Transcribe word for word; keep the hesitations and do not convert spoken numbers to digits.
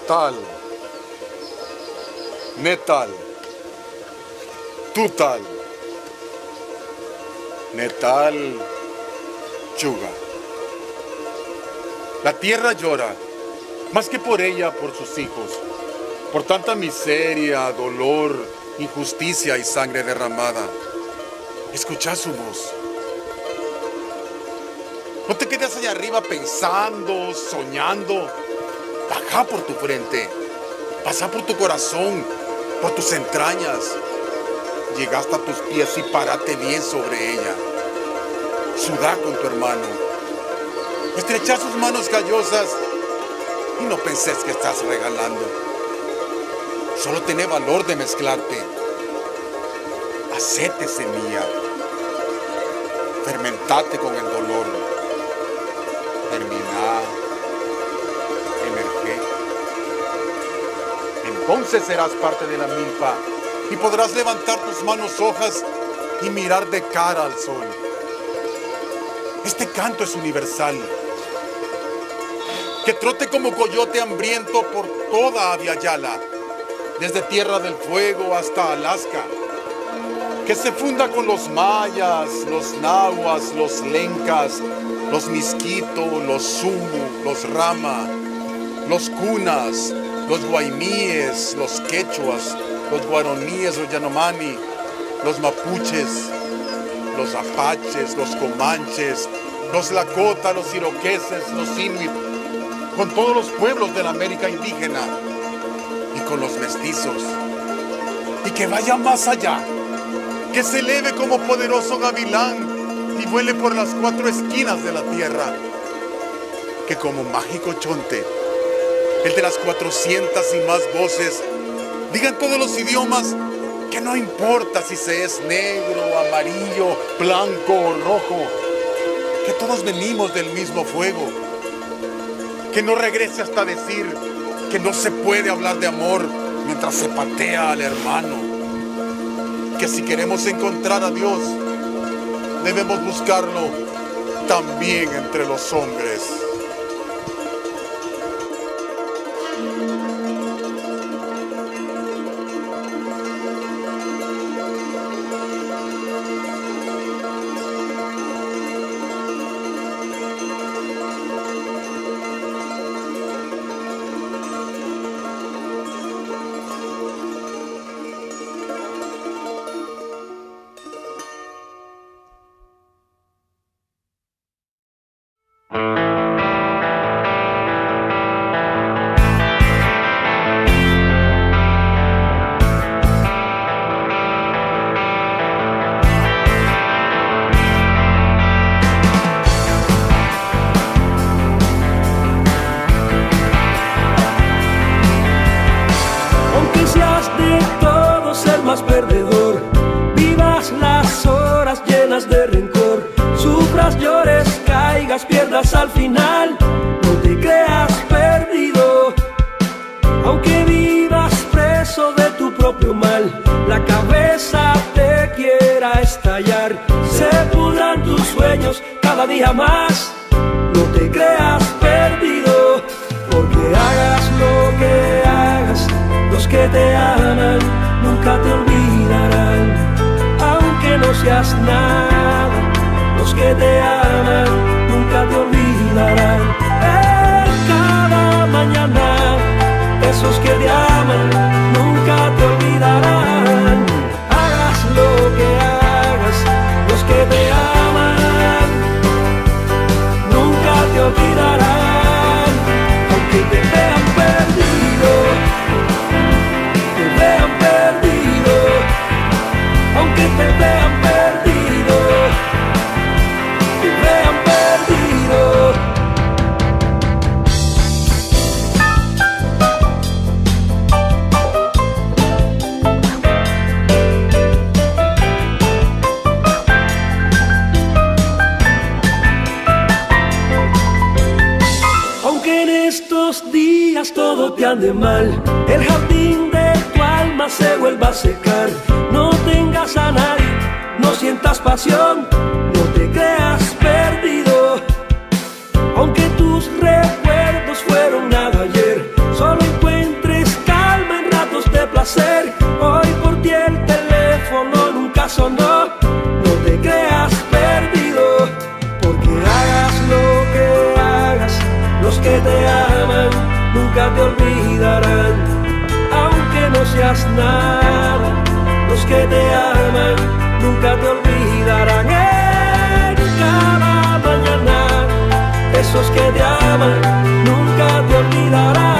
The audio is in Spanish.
tal, netal, tutal, netal, chuga. La tierra llora, más que por ella, por sus hijos, por tanta miseria, dolor, injusticia y sangre derramada. Escucha su voz. No te quedes allá arriba pensando, soñando. Baja por tu frente, pasa por tu corazón, por tus entrañas. Llega hasta tus pies y párate bien sobre ella. Sudá con tu hermano. Estrecha sus manos callosas y no penses que estás regalando. Solo tené valor de mezclarte. Hacete semilla. Fermentate con el dolor. Terminá. Emerge. Entonces serás parte de la milpa y podrás levantar tus manos hojas y mirar de cara al sol. Este canto es universal. Que trote como coyote hambriento por toda Abya-Yala, desde Tierra del Fuego hasta Alaska. Que se funda con los mayas, los nahuas, los lencas, los miskito, los sumu, los rama, los cunas, los guaymíes, los quechuas, los guaroníes, los yanomani, los mapuches, los apaches, los comanches, los lakota, los iroqueses, los inuit, con todos los pueblos de la América indígena y con los mestizos. Y que vaya más allá, que se eleve como poderoso gavilán y vuele por las cuatro esquinas de la tierra. Que como mágico chonte, el de las cuatrocientas y más voces, digan todos los idiomas que no importa si se es negro, amarillo, blanco o rojo, que todos venimos del mismo fuego. Que no regrese hasta decir que no se puede hablar de amor mientras se patea al hermano. Que si queremos encontrar a Dios, debemos buscarlo también entre los hombres. Perdedor, vivas las horas llenas de rencor, sufras, llores, caigas, pierdas al final, no te creas perdido, aunque vivas preso de tu propio mal, la cabeza te quiera estallar, se pudran tus sueños cada día más, no te creas perdido, porque hagas lo que hagas, los que te aman nunca te olvidarán, aunque no seas nada, los que te aman nunca te olvidarán. En cada mañana, esos que te aman nunca te olvidarán, hagas lo que hagas, los que te aman nunca te olvidarán, aunque te vean perdido, te vean perdido, aunque te vean perdido, te vean perdido. Aunque en estos días todo te ande mal, el jardín de tu alma se vuelva a secar, no tengas a nadie, no sientas pasión, no te creas perdido, aunque tus recuerdos fueron nada ayer, solo encuentra Esos que te aman nunca te olvidarán en cada mañana. Esos que te aman nunca te olvidarán.